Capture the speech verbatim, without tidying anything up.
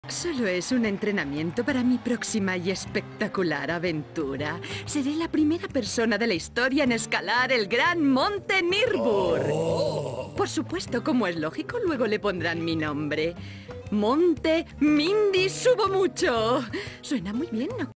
Solo es un entrenamiento para mi próxima y espectacular aventura. Seré la primera persona de la historia en escalar el gran monte Nirbur. Oh. Por supuesto, como es lógico, luego le pondrán mi nombre. Monte Mindy Subo Mucho. Suena muy bien, ¿no?